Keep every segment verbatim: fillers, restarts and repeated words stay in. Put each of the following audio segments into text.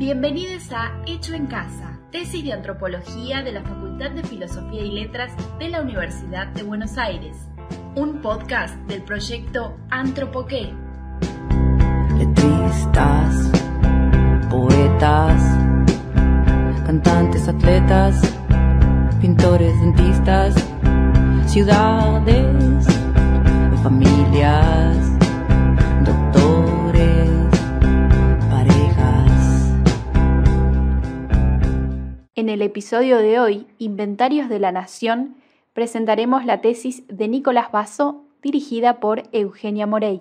Bienvenidos a Hecho en Casa, tesis de antropología de la Facultad de Filosofía y Letras de la Universidad de Buenos Aires, un podcast del proyecto Antropoqué. Letristas, poetas, cantantes, atletas, pintores, dentistas, ciudades, familias, doctores, parejas. En el episodio de hoy, Inventarios de la Nación, presentaremos la tesis de Nicolás Basso, dirigida por Eugenia Morey.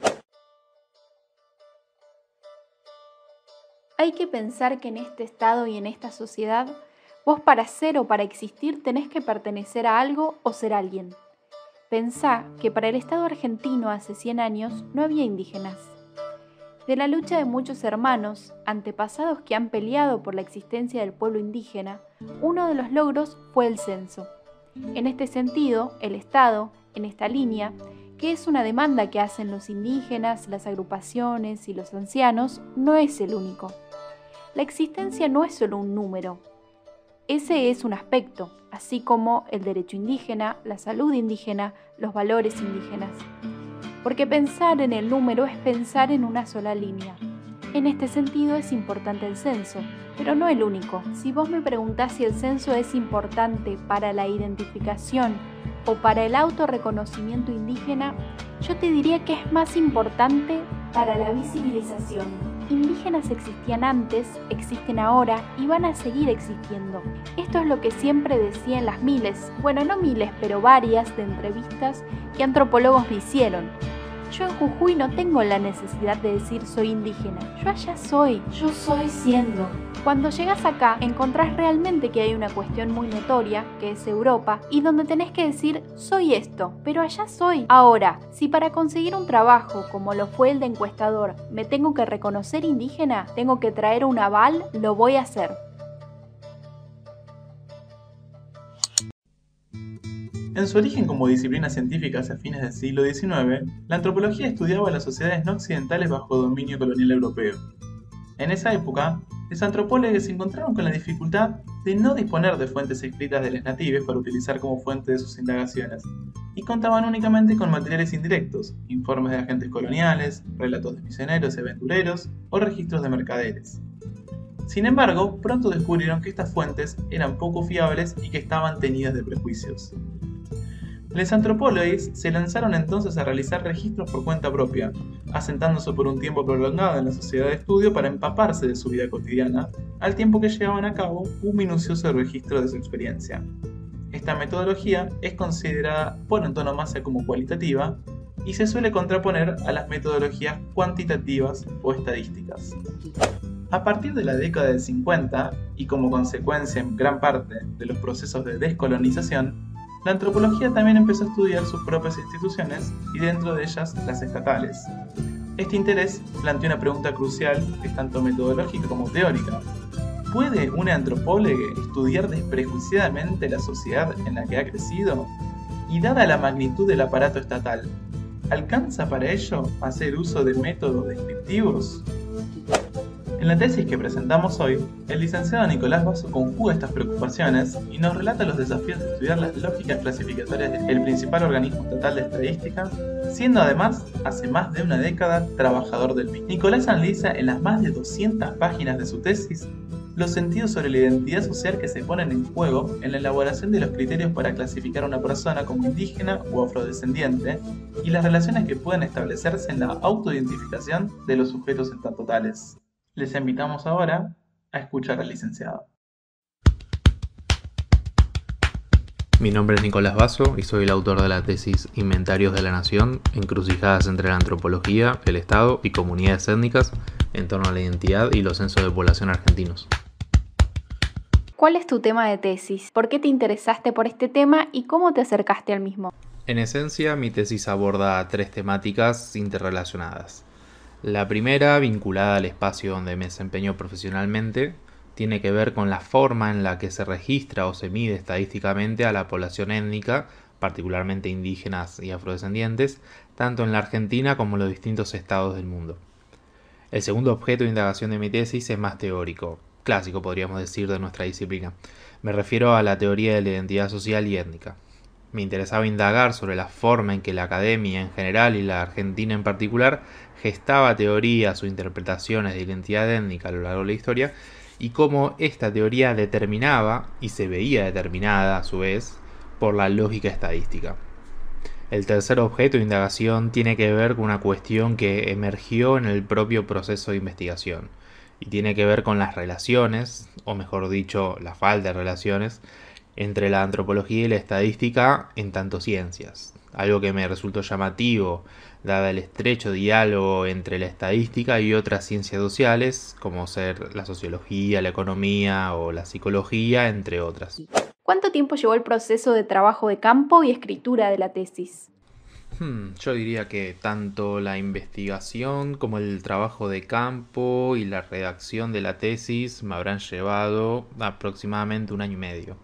Hay que pensar que en este estado y en esta sociedad, vos para ser o para existir tenés que pertenecer a algo o ser alguien. Pensá que para el Estado argentino hace cien años no había indígenas. De la lucha de muchos hermanos, antepasados que han peleado por la existencia del pueblo indígena, uno de los logros fue el censo. En este sentido, el Estado, en esta línea, que es una demanda que hacen los indígenas, las agrupaciones y los ancianos, no es el único. La existencia no es solo un número. Ese es un aspecto, así como el derecho indígena, la salud indígena, los valores indígenas. Porque pensar en el número es pensar en una sola línea. En este sentido es importante el censo, pero no el único. Si vos me preguntás si el censo es importante para la identificación o para el autorreconocimiento indígena, yo te diría que es más importante para la visibilización. Indígenas existían antes, existen ahora y van a seguir existiendo. Esto es lo que siempre decía en las miles, bueno, no miles, pero varias de entrevistas que antropólogos me hicieron. Yo en Jujuy no tengo la necesidad de decir soy indígena, yo allá soy, yo soy siendo. Cuando llegas acá, encontrás realmente que hay una cuestión muy notoria, que es Europa, y donde tenés que decir soy esto, pero allá soy. Ahora, si para conseguir un trabajo, como lo fue el de encuestador, me tengo que reconocer indígena, tengo que traer un aval, lo voy a hacer. En su origen como disciplina científica hacia fines del siglo diecinueve, la antropología estudiaba las sociedades no occidentales bajo dominio colonial europeo. En esa época, los antropólogos se encontraron con la dificultad de no disponer de fuentes escritas de los nativos para utilizar como fuente de sus indagaciones, y contaban únicamente con materiales indirectos, informes de agentes coloniales, relatos de misioneros y aventureros o registros de mercaderes. Sin embargo, pronto descubrieron que estas fuentes eran poco fiables y que estaban teñidas de prejuicios. Los antropólogos se lanzaron entonces a realizar registros por cuenta propia, asentándose por un tiempo prolongado en la sociedad de estudio para empaparse de su vida cotidiana, al tiempo que llevaban a cabo un minucioso registro de su experiencia. Esta metodología es considerada por antonomasia como cualitativa y se suele contraponer a las metodologías cuantitativas o estadísticas. A partir de la década del cincuenta, y como consecuencia en gran parte de los procesos de descolonización, la antropología también empezó a estudiar sus propias instituciones y dentro de ellas las estatales. Este interés plantea una pregunta crucial que es tanto metodológica como teórica. ¿Puede un antropólogo estudiar desprejuiciadamente la sociedad en la que ha crecido? Y dada la magnitud del aparato estatal, ¿alcanza para ello hacer uso de métodos descriptivos? En la tesis que presentamos hoy, el licenciado Nicolás Basso conjuga estas preocupaciones y nos relata los desafíos de estudiar las lógicas clasificatorias del principal organismo estatal de estadística, siendo además, hace más de una década, trabajador del mismo. Nicolás analiza en las más de doscientas páginas de su tesis los sentidos sobre la identidad social que se ponen en juego en la elaboración de los criterios para clasificar a una persona como indígena o afrodescendiente y las relaciones que pueden establecerse en la autoidentificación de los sujetos en tanto tales. Les invitamos ahora a escuchar al licenciado. Mi nombre es Nicolás Basso y soy el autor de la tesis Inventarios de la Nación, encrucijadas entre la antropología, el Estado y comunidades étnicas en torno a la identidad y los censos de población argentinos. ¿Cuál es tu tema de tesis? ¿Por qué te interesaste por este tema y cómo te acercaste al mismo? En esencia, mi tesis aborda tres temáticas interrelacionadas. La primera, vinculada al espacio donde me desempeño profesionalmente, tiene que ver con la forma en la que se registra o se mide estadísticamente a la población étnica, particularmente indígenas y afrodescendientes, tanto en la Argentina como en los distintos estados del mundo. El segundo objeto de indagación de mi tesis es más teórico, clásico podríamos decir de nuestra disciplina. Me refiero a la teoría de la identidad social y étnica. Me interesaba indagar sobre la forma en que la academia en general y la Argentina en particular gestaba teorías o interpretaciones de identidad étnica a lo largo de la historia y cómo esta teoría determinaba y se veía determinada a su vez por la lógica estadística. El tercer objeto de indagación tiene que ver con una cuestión que emergió en el propio proceso de investigación y tiene que ver con las relaciones, o mejor dicho, la falta de relaciones, entre la antropología y la estadística en tanto ciencias. Algo que me resultó llamativo, dada el estrecho diálogo entre la estadística y otras ciencias sociales, como ser la sociología, la economía o la psicología, entre otras. ¿Cuánto tiempo llevó el proceso de trabajo de campo y escritura de la tesis? Hmm, yo diría que tanto la investigación como el trabajo de campo y la redacción de la tesis me habrán llevado aproximadamente un año y medio.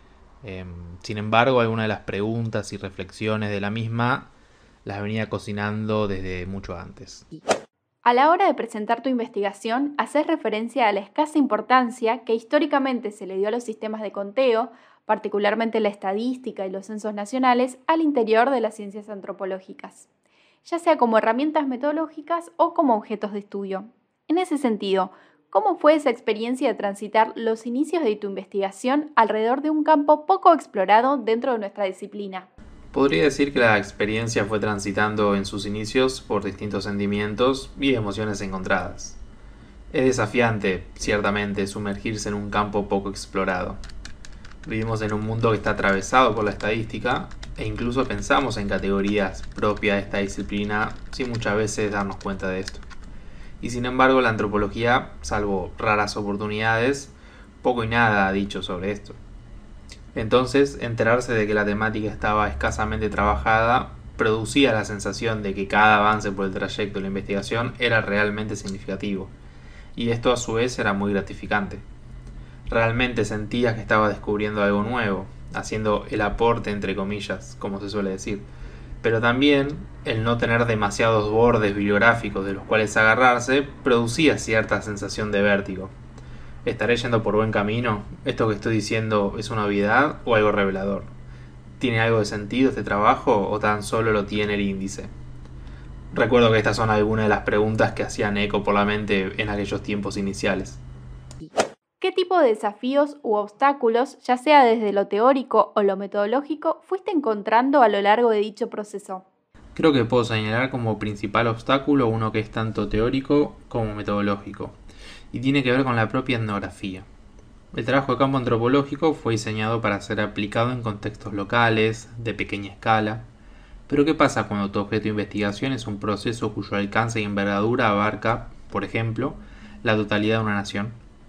Eh, sin embargo, algunas de las preguntas y reflexiones de la misma las venía cocinando desde mucho antes. A la hora de presentar tu investigación, haces referencia a la escasa importancia que históricamente se le dio a los sistemas de conteo, particularmente la estadística y los censos nacionales, al interior de las ciencias antropológicas, ya sea como herramientas metodológicas o como objetos de estudio. En ese sentido, ¿cómo fue esa experiencia de transitar los inicios de tu investigación alrededor de un campo poco explorado dentro de nuestra disciplina? Podría decir que la experiencia fue transitando en sus inicios por distintos sentimientos y emociones encontradas. Es desafiante, ciertamente, sumergirse en un campo poco explorado. Vivimos en un mundo que está atravesado por la estadística e incluso pensamos en categorías propias de esta disciplina sin muchas veces darnos cuenta de esto. Y sin embargo, la antropología, salvo raras oportunidades, poco y nada ha dicho sobre esto. Entonces, enterarse de que la temática estaba escasamente trabajada producía la sensación de que cada avance por el trayecto de la investigación era realmente significativo, y esto a su vez era muy gratificante. Realmente sentías que estaba descubriendo algo nuevo, haciendo el aporte entre comillas, como se suele decir, pero también el no tener demasiados bordes bibliográficos de los cuales agarrarse producía cierta sensación de vértigo. ¿Estaré yendo por buen camino? ¿Esto que estoy diciendo es una obviedad o algo revelador? ¿Tiene algo de sentido este trabajo o tan solo lo tiene el índice? Recuerdo que estas son algunas de las preguntas que hacían eco por la mente en aquellos tiempos iniciales. ¿Qué tipo de desafíos u obstáculos, ya sea desde lo teórico o lo metodológico, fuiste encontrando a lo largo de dicho proceso? Creo que puedo señalar como principal obstáculo uno que es tanto teórico como metodológico, y tiene que ver con la propia etnografía. El trabajo de campo antropológico fue diseñado para ser aplicado en contextos locales, de pequeña escala. Pero ¿qué pasa cuando tu objeto de investigación es un proceso cuyo alcance y envergadura abarca, por ejemplo, la totalidad de una nación?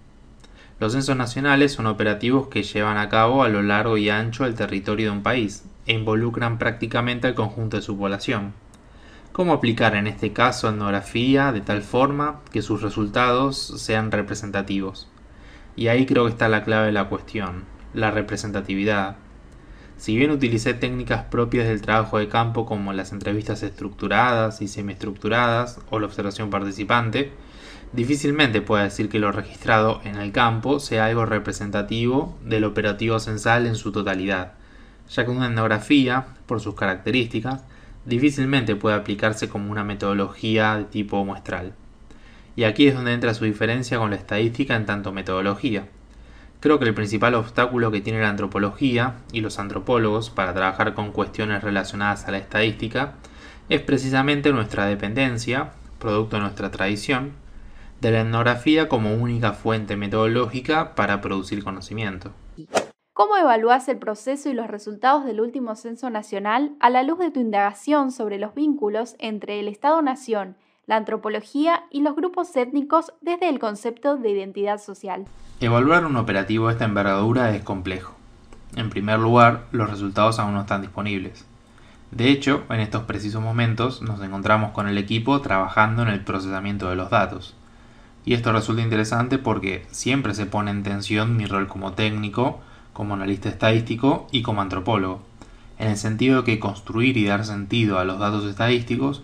Los censos nacionales son operativos que llevan a cabo a lo largo y ancho del territorio de un país e involucran prácticamente al conjunto de su población. ¿Cómo aplicar en este caso etnografía de tal forma que sus resultados sean representativos? Y ahí creo que está la clave de la cuestión, la representatividad. Si bien utilicé técnicas propias del trabajo de campo como las entrevistas estructuradas y semiestructuradas o la observación participante, difícilmente puedo decir que lo registrado en el campo sea algo representativo del operativo censal en su totalidad, ya que una etnografía, por sus características, difícilmente puede aplicarse como una metodología de tipo muestral. Y aquí es donde entra su diferencia con la estadística en tanto metodología. Creo que el principal obstáculo que tiene la antropología y los antropólogos para trabajar con cuestiones relacionadas a la estadística es precisamente nuestra dependencia, producto de nuestra tradición, de la etnografía como única fuente metodológica para producir conocimiento. ¿Cómo evalúas el proceso y los resultados del último censo nacional a la luz de tu indagación sobre los vínculos entre el Estado-Nación, la antropología y los grupos étnicos desde el concepto de identidad social? Evaluar un operativo de esta envergadura es complejo. En primer lugar, los resultados aún no están disponibles. De hecho, en estos precisos momentos nos encontramos con el equipo trabajando en el procesamiento de los datos. Y esto resulta interesante porque siempre se pone en tensión mi rol como técnico, como analista estadístico y como antropólogo, en el sentido de que construir y dar sentido a los datos estadísticos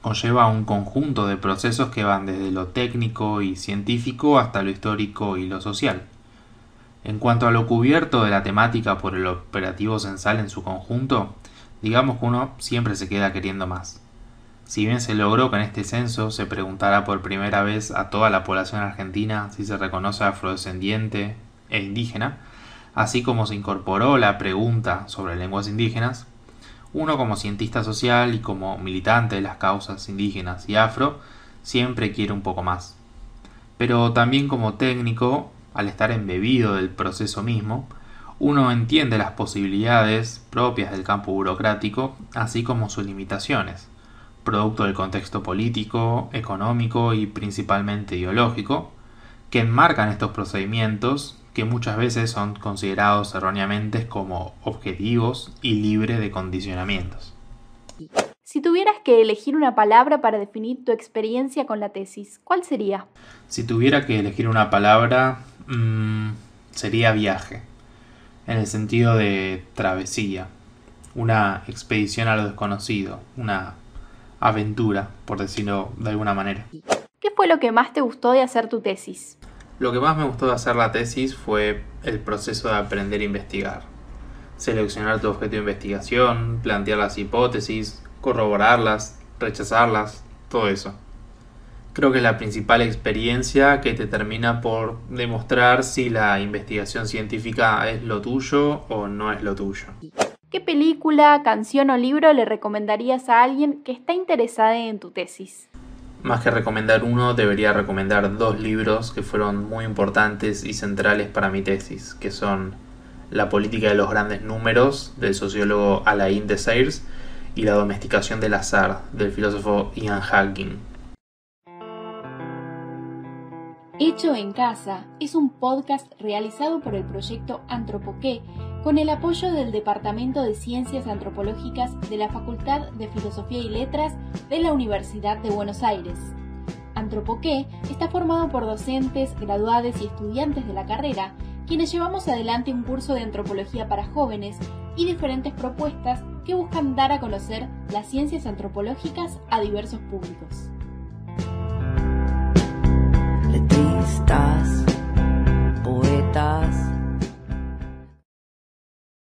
conlleva un conjunto de procesos que van desde lo técnico y científico hasta lo histórico y lo social. En cuanto a lo cubierto de la temática por el operativo censal en su conjunto, digamos que uno siempre se queda queriendo más. Si bien se logró que en este censo se preguntara por primera vez a toda la población argentina si se reconoce afrodescendiente e indígena, así como se incorporó la pregunta sobre lenguas indígenas, uno como cientista social y como militante de las causas indígenas y afro siempre quiere un poco más. Pero también como técnico, al estar embebido del proceso mismo, uno entiende las posibilidades propias del campo burocrático, así como sus limitaciones, producto del contexto político, económico y principalmente ideológico, que enmarcan estos procedimientos que muchas veces son considerados erróneamente como objetivos y libres de condicionamientos. Si tuvieras que elegir una palabra para definir tu experiencia con la tesis, ¿cuál sería? Si tuviera que elegir una palabra, mmm, sería viaje, en el sentido de travesía, una expedición a lo desconocido, una aventura, por decirlo de alguna manera. ¿Qué fue lo que más te gustó de hacer tu tesis? Lo que más me gustó de hacer la tesis fue el proceso de aprender a investigar. Seleccionar tu objeto de investigación, plantear las hipótesis, corroborarlas, rechazarlas, todo eso. Creo que es la principal experiencia que te termina por demostrar si la investigación científica es lo tuyo o no es lo tuyo. ¿Qué película, canción o libro le recomendarías a alguien que está interesada en tu tesis? Más que recomendar uno, debería recomendar dos libros que fueron muy importantes y centrales para mi tesis, que son La política de los grandes números, del sociólogo Alain Desires, y La domesticación del azar, del filósofo Ian Hacking. Hecho en Casa es un podcast realizado por el proyecto Antropoqué con el apoyo del Departamento de Ciencias Antropológicas de la Facultad de Filosofía y Letras de la Universidad de Buenos Aires. Antropoqué está formado por docentes, graduados y estudiantes de la carrera, quienes llevamos adelante un curso de antropología para jóvenes y diferentes propuestas que buscan dar a conocer las ciencias antropológicas a diversos públicos. Letristas, poetas.